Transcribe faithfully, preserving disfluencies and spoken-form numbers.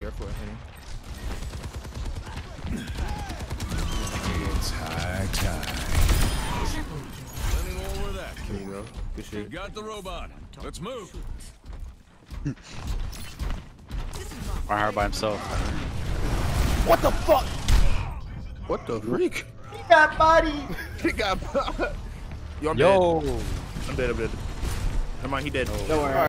Careful, Henry. It's high time. Running over that. There you go. Good shit. Got the robot. Let's move. Or her by himself. What the fuck? What the freak? He got body. He got body. Yo, I'm Yo. dead. I'm dead. I'm dead. Never mind, he dead. Don't worry.